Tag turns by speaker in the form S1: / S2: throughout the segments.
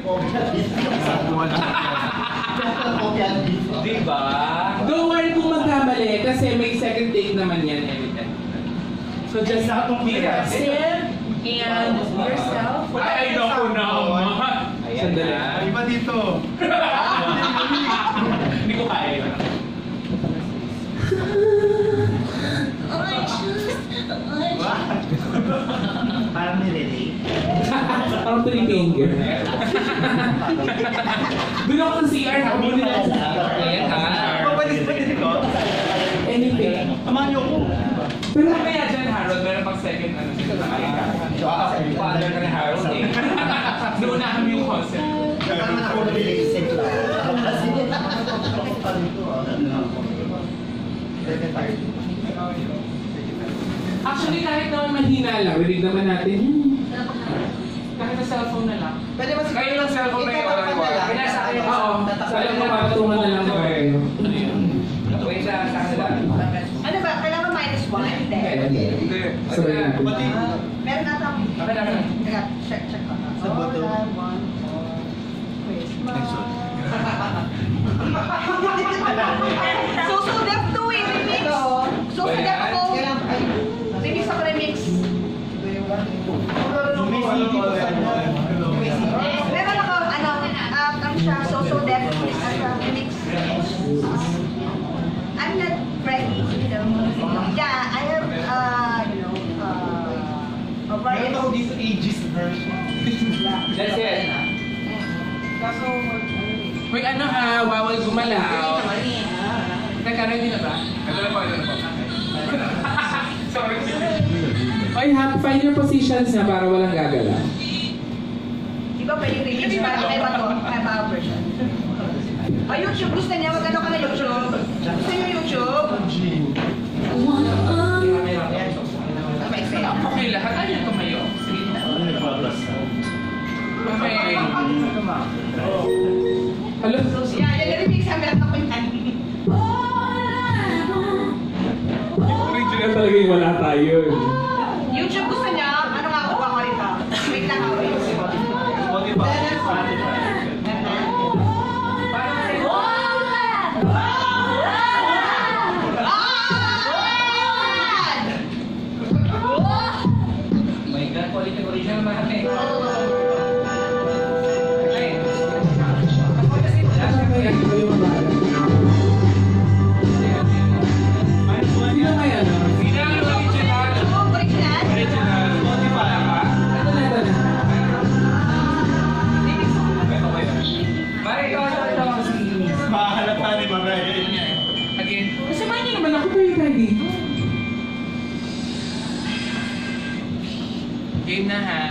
S1: Diba?
S2: Don't worry kung magkamali kasi may second take naman yan every. So just sit and yourself.
S1: Ay, naku naman.
S2: Sandali.
S3: Iba dito.
S1: Hindi ko kaya.
S3: Parang nililate.
S2: Parang tulipinger. Doon ako sa CR, habang nila sa
S1: Ayan ha.
S3: Papalis ko.
S2: anything.
S3: Amahan niyo ko.
S2: Pero
S1: Kaya dyan, Harold, meron pang second ano sila sa kanya. Father ka ni Harold eh. Naunahan mo yung concept.
S3: Parang ako nililate. Kasi
S2: actually kahit naman mahina lang, rinig naman natin. Kahit na cellphone na lang.
S3: pwede mas
S1: Kayo lang cellphone na yung
S3: Kaya sa akin.
S2: Oo, salang mapatungan na lang kayo.
S1: Wait lang, sa kanila.
S4: Ano ba? Kailangan minus 1? Hindi.
S1: Hindi.
S2: Sabay natin.
S4: Meron ata akong...
S1: Okay lang.
S4: Teka, check ko.
S3: Sa boto.
S4: Susudap to eh, remix. Susudap ko. Remix ako remix. Meron ako, ano siya, susudap remix. I'm not ready, you know. Yeah, I have, a variety.
S3: Meron ako dito ages version.
S1: That's it.
S4: Kaso,
S2: Uy, ano ha, bawal gumalaw. Teka, ready na ba?
S1: Ito na po, ito na po. Sorry.
S2: Uy, find your positions na para walang gagalaw.
S4: di ba pwede remix para kay Bato, kay Bao version? Oh, YouTube, gusto niya, magano ka na YouTube? Gusto niyo YouTube?
S1: Okay, lahat tayo tumayo. Sige. Okay.
S2: Hello?
S4: Yeah, yan remix ang meron ako yan.
S2: Original talaga yung wala tayo.
S4: YouTube gusto niya, ano nga kuha ko rito? Wait lang ako.
S1: My God, quality original naman eh.
S2: Sino kaya no?
S4: Original?
S2: Ito na, ito na.
S3: Mahalata ni Maray.
S1: Again.
S2: Kasama niyo naman ako tayo tayo dito.
S1: Game na ha.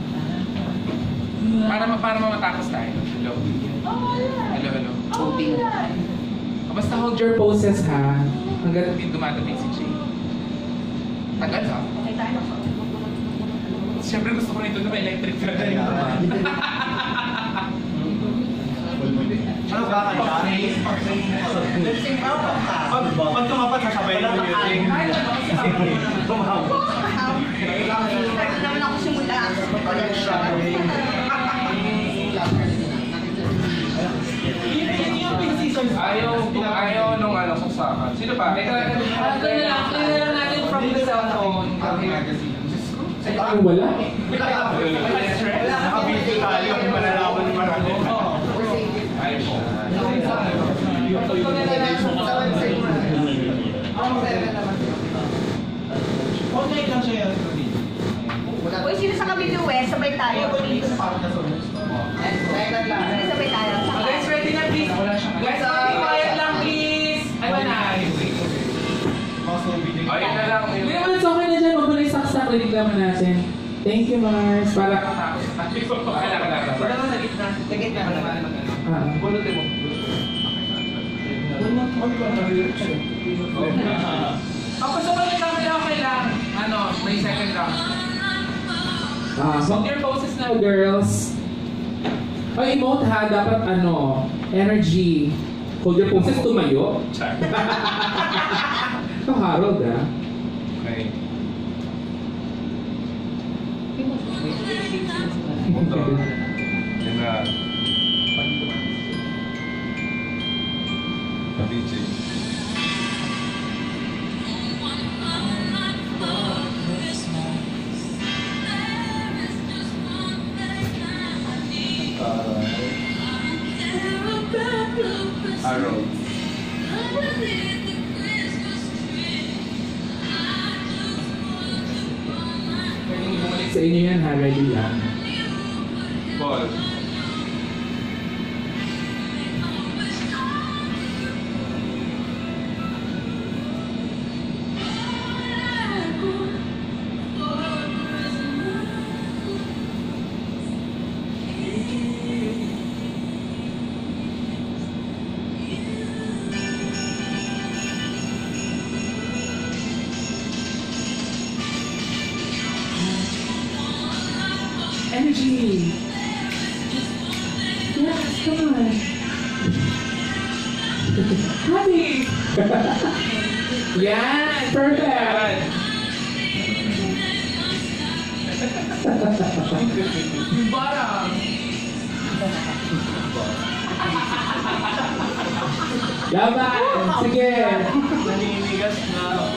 S1: Para mamatapos tayo. Hello. Hello.
S2: Voting. Basta hold your poses ha. Hanggang
S1: Hindi dumadating si Jay. Tagal ha.
S4: Okay tayo.
S1: Siyempre gusto ko nito na may electric na rin.
S3: Ano ba kanta? Pag tumapat, sasabay lang yung music.
S4: Start naman ako simula.
S1: Ayaw nung ano saksakan. Sino pa? Ito
S2: Kaya lang natin from the cellphone.
S1: magazine.
S2: Ang wala.
S3: Nakabidyo tayo, malalaman ni Marami.
S1: Ayaw po.
S3: Okay lang siya yan.
S4: Uy, sino sa Cavite West? Sabay tayo, please. Sabay tayo.
S2: Guys, ready na please. Guys, quiet lang please. Ay, wala.
S1: Ayun na lang.
S2: Hindi naman it's okay na dyan. Huwag mo na isaksak. Rinig naman natin. Thank you, Mars. Para...
S1: Bunutin mo. Kapag sa mga camera, okay lang. Ano, may second round.
S2: Hold your poses now, girls. Oh, emote ha. Dapat ano, energy. Hold your poses tumayo. Ito, Harold ha.
S1: Okay. Ito. DJ. Arrow.
S2: Sa inyo yan ha, ready lang.
S1: Ball.
S2: Energy! Yes, come on! Honey! Yan! Perfect! Bottom! Laban! Sige!
S3: Naninigas na ako.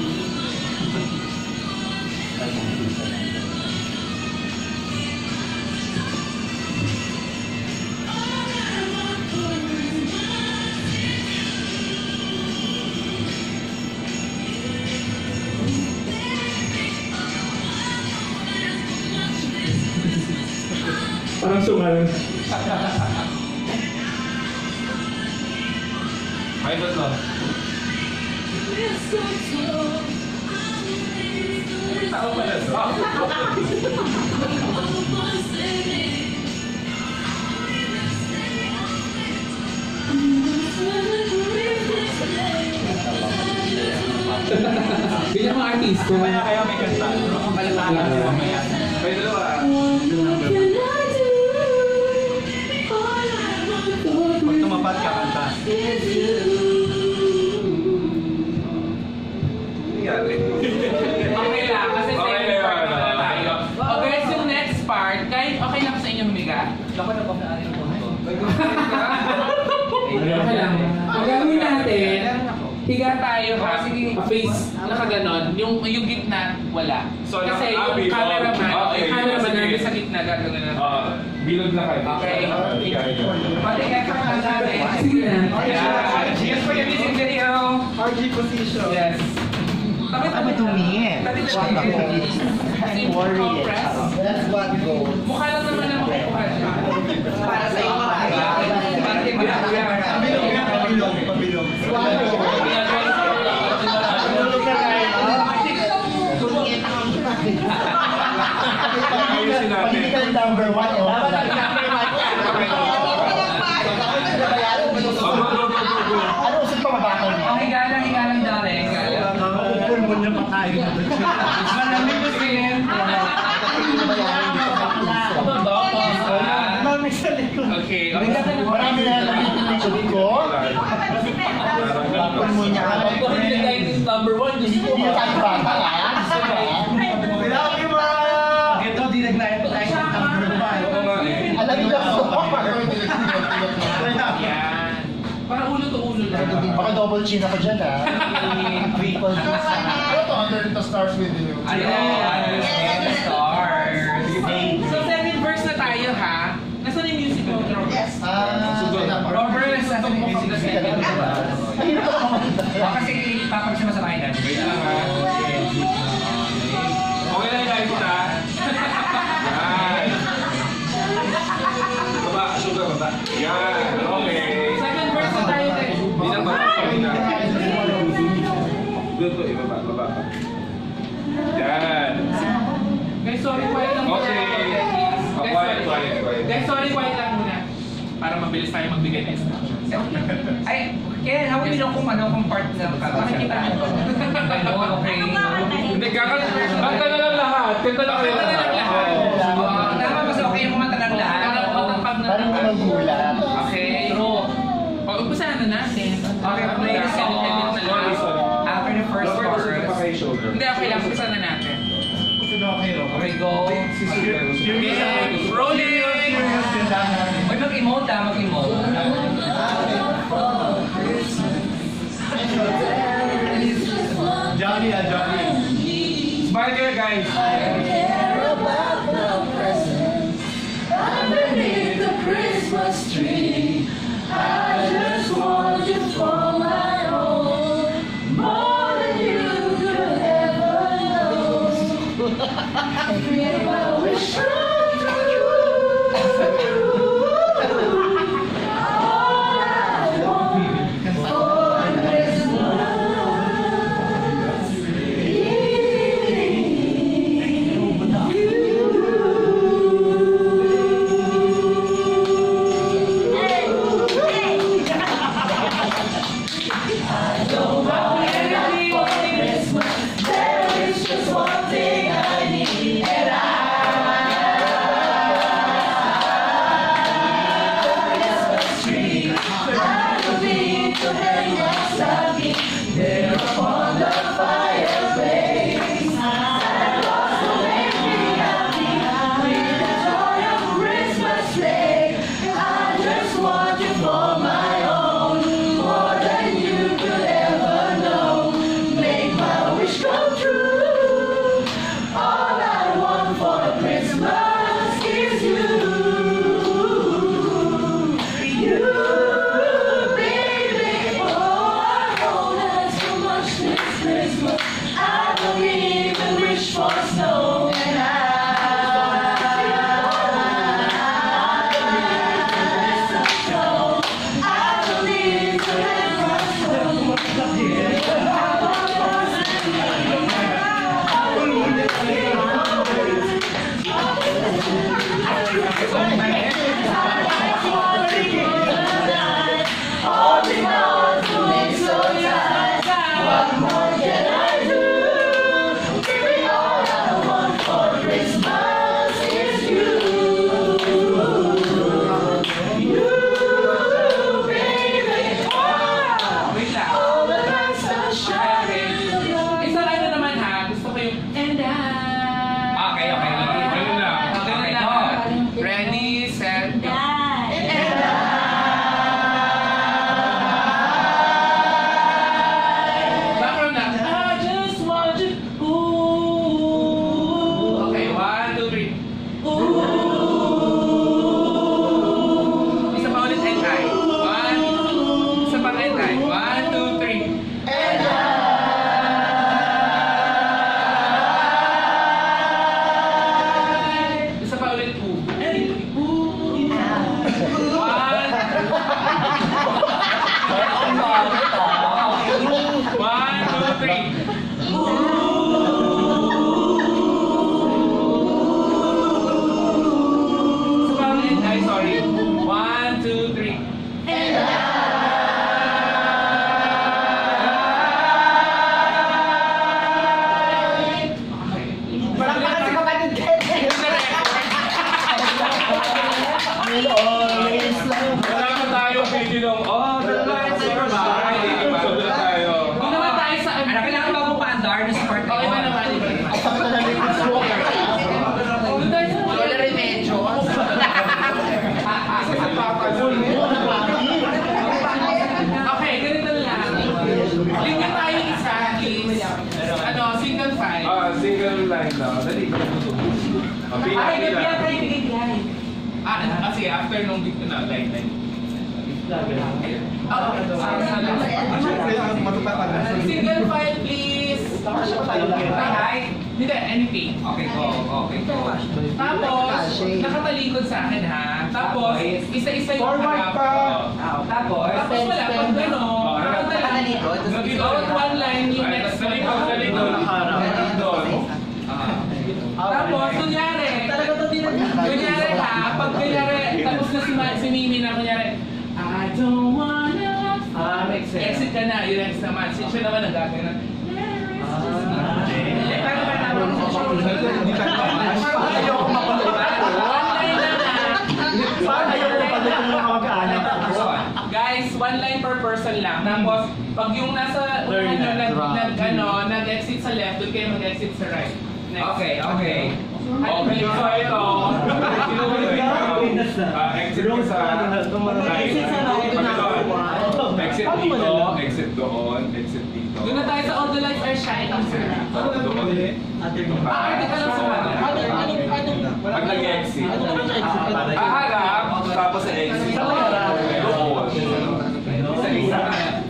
S2: Parang sumalang.
S1: Ay, ba't ba? Tao pala to.
S2: Ganyan mga artista.
S3: Kaya may kanta. Ang balataan ko mamaya.
S1: May dalawa.
S3: Pag tumapat ka kanta.
S1: Nangyari.
S2: Okay lang, kasi
S1: Okay
S2: second part
S1: lang,
S2: na tayo. Okay, so next part, kahit okay lang sa inyong miga.
S3: Dapat na ba na po?
S2: Okay lang. Ang gagawin natin, higa tayo ha. Face nakaganon. Yung gitna, wala.
S1: So,
S2: Kasi
S1: yung
S2: yung cameraman,
S1: okay,
S2: yung cameraman
S1: sige.
S2: nandun sa gitna, gagawin na.
S1: Bilog na kayo.
S2: Okay.
S1: Pati
S2: kaya ka natin. Sige na.
S1: Yes for your music video.
S3: RG position.
S2: Yes.
S5: Kami tumingin.
S2: Kasi yung compress,
S5: That's what goes.
S2: mukha lang naman ang makukuha siya.
S5: Para sa iyo.
S3: Pabilog. Pabilog.
S1: Ayusin natin.
S5: Political number one. Ano usap pa mabakal niya?
S2: Higa lang, darling.
S3: Nakakupulmon niya pa tayo. Malamig na skin. Malamig sa likod.
S1: Okay.
S5: Marami na lang yung likod ko. Pulmon niya.
S2: Number one,
S5: Hindi ko bata ka.
S3: Love you, ma! Ito, dinagnayan pa tayo ng number one.
S1: Oo nga eh.
S5: Alam niyo ko.
S2: Yan. Para ulo to ulo lang.
S5: Baka double chin ako dyan ha. Triple chin. Ano to? Under the stars with you.
S2: Ayun. Stars. So second verse na tayo ha. Nasaan yung music mo?
S5: Yes.
S2: Robert, nasa mo kang
S5: Ayun ko
S3: Kasi papag siya masamahin natin.
S1: Wait lang ha. Okay na yung kita. Yan. Baba, sugar baba. Yan. Okay.
S2: Second verse na tayo.
S1: Hindi na baba. Doon to, ibaba, baba pa. Yan.
S2: Guys, sorry, quiet lang muna.
S1: Okay. Quiet.
S2: Guys, sorry, quiet lang muna. Para mabilis tayo magbigay ng instructions.
S6: Ay, kaya ako bilang kung part na
S2: Makikita niyo to.
S6: okay.
S1: Hindi, kanta na lang lahat. Kanta na kayo.
S2: Kanta na lang lahat.
S6: Tama mas okay yung kumanta ng lahat.
S2: Matangkad na
S5: Parang magulat.
S2: Okay. Umpisahan na natin.
S6: Okay, play the song.
S1: Sorry.
S6: After the first
S1: Robert, gusto
S6: chorus.
S1: pa kayo shoulder.
S2: Hindi, okay lang. Umpisahan na natin.
S6: Okay, go.
S2: Okay, rolling!
S6: Uy, mag-emote mag-emote. guys.
S7: Underneath the Christmas tree, I just want you for my own, more than you could ever know. Make my wish come true. All I want for Christmas is you. You, baby. Oh, I know that's so much this Christmas. I don't even wish for snow. And I don't need to have my snow. Holding on to me so tight. What more can I do? Baby, all I want for Christmas is you. You, baby. All the lights are shining.
S2: Isang ano naman ha, gusto ko yung and I.
S6: Okay.
S1: Ano na?
S6: Okay, go.
S2: Ready, set, go. Background na. I just want you. Ooh. Okay, 1, 2, 3. Ooh. Isa pa ulit and I. Isa pa and I. 1, 2, 3. Isa pa ulit. Ooh. One, two, three. Ay, sorry. 1, 2, 3.
S1: Wala na tayong video ng the lights are shining. Wala tayo.
S2: Kung naman tayo sa...
S6: Ano, kailangan ba mo pa-andar na support
S2: Okay ba naman? Iba naman. Kung tayo sa... Wala remedyo. Okay, ganito lang. Lingyan tayo isa, please. Ano, single file.
S1: Single line lang. Dali.
S2: Ay, bigay. Sige, after nung dito na, line. Single file, please. Hi. Hindi, anything.
S6: Okay, go.
S2: Tapos, nakatalikod sa akin ha. Tapos, isa-isa yung harap.
S6: Tapos,
S2: Tapos wala pang gano'n. Nakatalikod. Bawat one line yung next one. Tapos, kunyari ha, pag kunyari, tapos na si Mimi na kunyari, I don't wanna, exit ka na, yung next naman. Siya naman ang gagawin na,
S3: Ayoko mapalala.
S2: one line lang ha.
S3: Ayoko mapalala ng mga mag-aanak.
S2: Guys, one line per person lang. Tapos, pag yung nasa nag-exit sa left, doon kayo mag-exit sa right. Next.
S6: okay.
S1: Okay, so ito. Exit ka sa right. Exit dito, exit doon, exit dito.
S2: Doon na tayo sa All the Lights Are Shining, sir. Arte ka lang sa wala.
S1: Pag nag-exit. Harap, tapos sa exit. Doon. Isa-isa.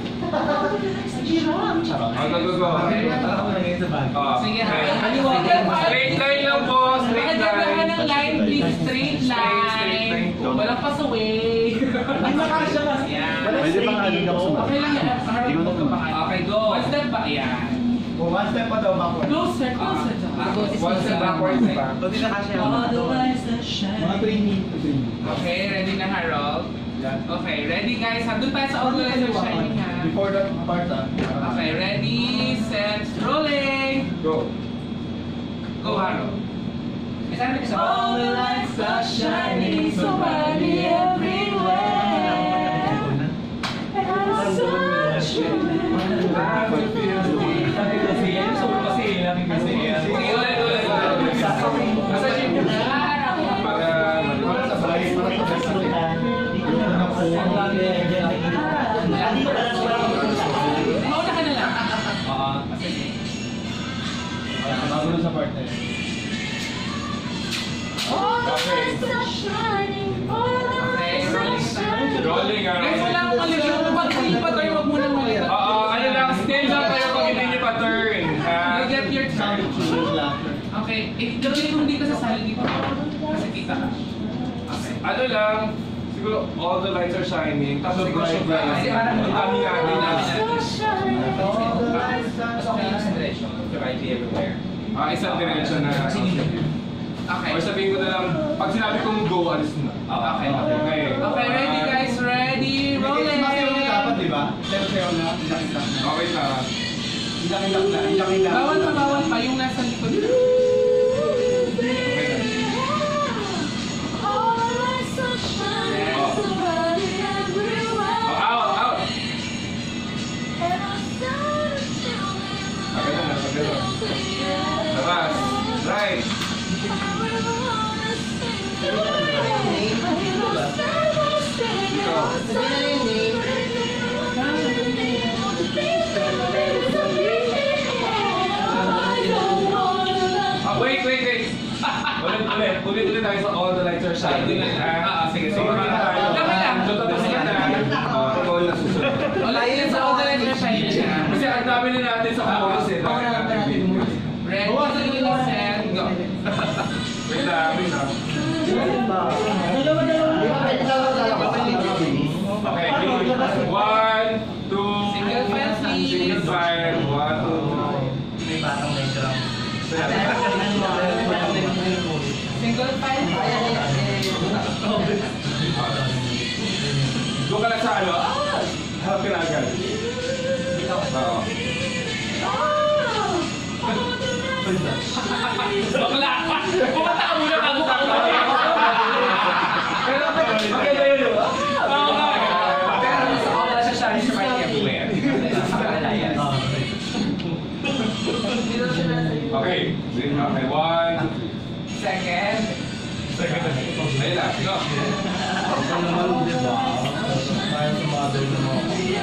S2: Sige, ha.
S1: Straight line lang po, straight
S2: Nakagagahan
S1: line.
S2: ng line, please. Straight line. Walang pass away. Yan.
S5: Pwede pang ano daw sa
S2: Okay lang yan.
S1: Okay, go.
S2: One step ba? Yan.
S3: One step pa daw backward.
S2: Closer, closer.
S1: One step backwards pa.
S3: Hindi na kasi
S7: All the lights that shine.
S3: mga training.
S2: Okay, ready na, Harold? Okay, ready guys. Doon tayo sa All the Lights Are Shining, ha?
S3: Before that part
S2: Okay, ready, set, rolling.
S1: Go.
S2: Go, Harold.
S7: All the lights are shining so brightly everywhere. And I'm such a
S2: Sige, ulit. Nasa siya mo.
S1: Para
S5: sa bahay, para sa restaurant.
S2: Mauna ka na lang.
S3: Magulo sa part na yun.
S7: all the lights are shining. All the lights are shining.
S1: rolling
S2: Guys, wala akong maliit. Pag hindi pa tayo, wag muna maliit.
S1: ano lang, stand up kayo kung hindi nyo pa-turn.
S2: You get your turn. Okay, gawin kung hindi ka sasali dito. Kasi kita ka. Okay.
S1: Ano lang, siguro all the lights are shining. Tapos ikaw siya ba?
S2: Kasi parang
S1: ang dami natin na. Isang direction na.
S2: Okay.
S1: Or sabihin ko na lang, pag sinabi kong go, alis na.
S2: Okay.
S1: Okay.
S2: Okay, ready guys, ready, rolling!
S3: Dapat, di ba? Sayo na, ilak-ilak na.
S1: Okay na.
S3: Ilak-ilak na, ilak-ilak.
S2: Bawal pa yung nasa likod.
S1: Okay na.
S7: All the lights are shining so brightly everywhere.
S1: Out!
S7: And I'm such a
S1: Pagano na, pagano. Labas. Right. Wait. Ulit tayo sa all the lights are shining. Sige.
S2: Dami lang.
S1: So tapos na na. Ikaw na susunod.
S2: Wala yun sa all the lights are shining siya.
S1: Kasi ang dami na natin sa chorus eh.
S2: Ready, set, go.
S1: Wait lang. Okay. 1, 2,
S2: Single file, please.
S1: single file. 1, 2,
S3: May batang may drum.
S2: Single file.
S1: Doon ka lang sa ano? Harap ka na agad. Oo.
S2: Bakla pa! Pumunta ka muna bago ka kumain.
S1: Pero maganda yun, di ba?
S2: Oo nga.
S6: Pero sa all the shining sa party everywhere.
S1: Okay. Okay, 1.
S2: Second.
S1: Ayun lang, go.
S5: Tayo sa mother na mo.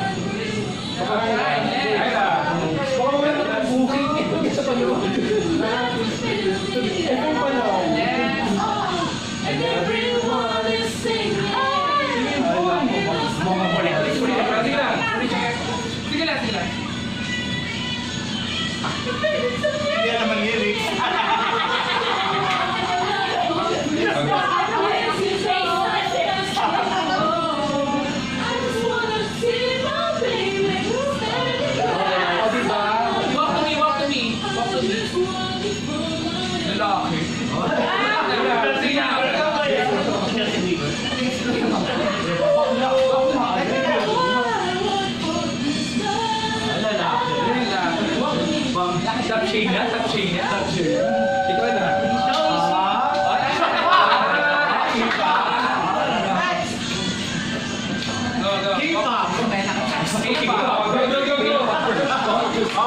S1: Ayun lang.
S7: And everyone is singing.
S2: Sige lang.
S3: Hindi naman lyrics.
S2: Walk to me. Lalaki. Sige na.
S6: Top chain na.
S1: Ikaw na.
S2: Go.
S1: Keep up. Go.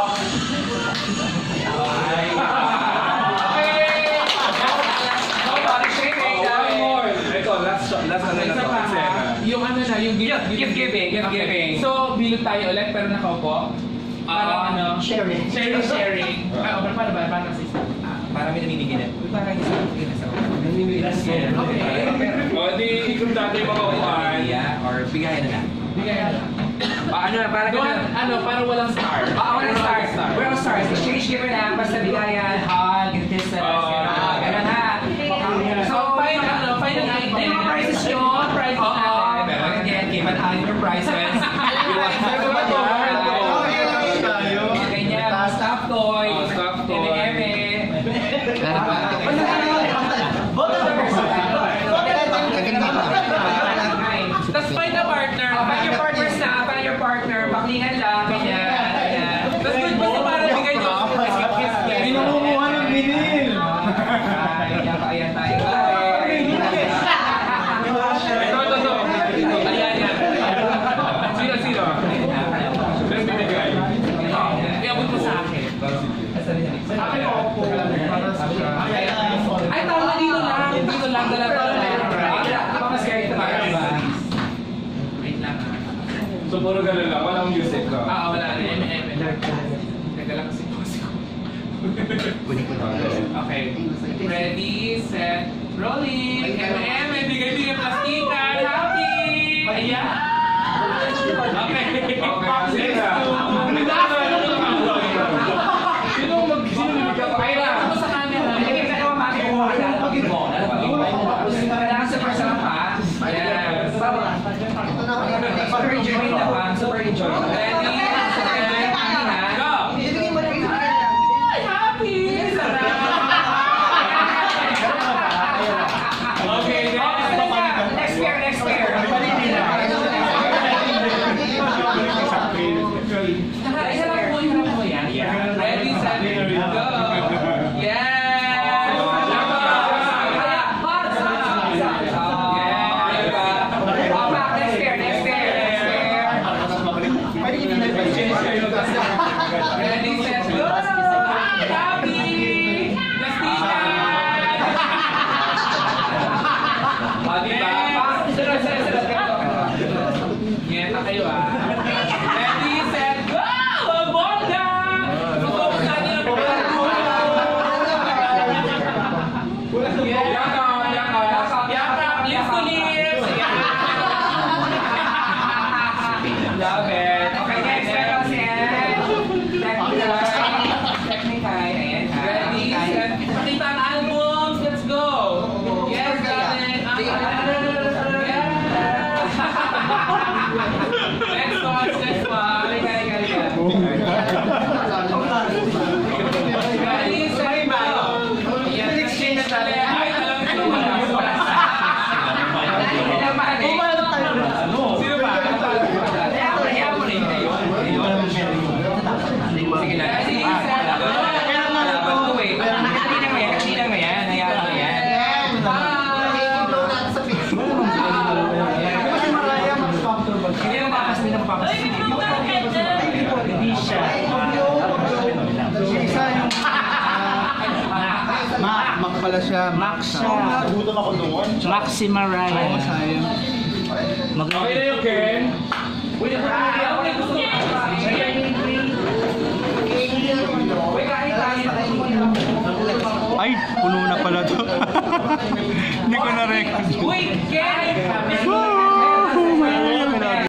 S1: One more. Ito, last ano na
S2: Isa
S1: to.
S2: pa ha. Yung ano na, yung
S6: Gift giving.
S2: So, bilog tayo ulit pero nakaupo. Parang ano?
S3: Sharing.
S2: Sharing. Ah, paano ba? Paano kasi?
S6: Parang may namimigil. Parang isang namimigil.
S1: O, di ikot natin yung mga upuan.
S6: Or bigayan na lang.
S2: Bigay ka lang.
S6: Ano, parang
S2: Doon, ano, parang walang star.
S6: walang stars. Walang stars. Exchange giver lang. Basta bigayan, hug, and kisses. Ganun ha.
S2: So, final item.
S6: May mga prizes yun.
S2: Mga prizes natin.
S6: Pero again, keep an eye on your prizes. Ganyan, stuffed toys.
S1: Stuffed toys.
S6: Eme-eme.
S2: Tapos find a partner.
S6: Find your partners na. Find your partner. Baklingan lang. Ganyan.
S2: Tapos good ba sa para bigay nyo?
S3: Pinamumuha ng binil.
S6: Ayan tayo.
S1: Ito.
S2: Ayan, yan.
S1: Sino? Sino bibigay?
S2: Iabot mo sa akin.
S5: Akin ako po.
S2: Ay, tama dito lang. Dito lang. Dala to lang. Wait lang.
S1: So, puro ganun lang. Walang music ka.
S2: Wala. Eme-eme. Teka lang kasi Okay. Ready, set, rolling. M&M, bigay-bigay plastikan. Happy! Ayan! Okay. Sino bibigyan ko? Ay, ako sa camera.
S6: Kailangan super sarap ha. Yes. Super enjoy na pa. Super enjoy.
S2: Ready, set, go!
S4: Ibigay mo na yung
S2: Happy! Sarap! Okay,
S6: Next pair.
S2: Iharap mo yan. Ready, set, go! Yes! Ready, set, go! Happy! Plastikan! Yan na kayo Ready, set, go! Bongga! Tutulog natin ang bongga. Yakap! Lips to lips!
S6: Love it. Okay, next meron si Technicay. Ayan.
S2: Ready, set, pakita ang albums! Let's go! Yes, darling! Next one! Ready, set, go! Exchange na tayo. Ay, alam ito Sino ba?
S6: Sige na.
S2: Ready, set, go!
S6: Hindi mo yan. Hayaan mo yan. Hindi mo papasabi ng papasabi. Hindi siya.
S3: Isa yung... Mac pala siya. Mac siya.
S5: Nagutom ako noon.
S3: Maxi Mariah. Oo, sayang.
S1: Okay na yung Ken?
S3: Ay, puno na pala to. Hindi ko na-record.
S2: Wait, Ken!